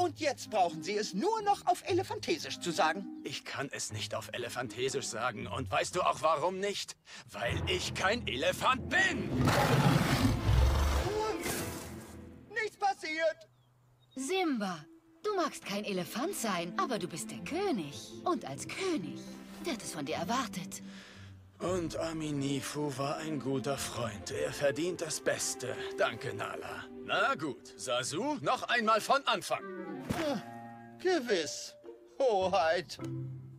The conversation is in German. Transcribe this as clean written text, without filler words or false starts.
Und jetzt brauchen Sie es nur noch auf Elefantesisch zu sagen. Ich kann es nicht auf Elefantesisch sagen. Und weißt du auch warum nicht? Weil ich kein Elefant bin! Nichts passiert. Simba, du magst kein Elefant sein, aber du bist der König. Und als König wird es von dir erwartet. Und Aminifu war ein guter Freund. Er verdient das Beste. Danke, Nala. Na gut, Sasu, noch einmal von Anfang. Gewiss, Hoheit.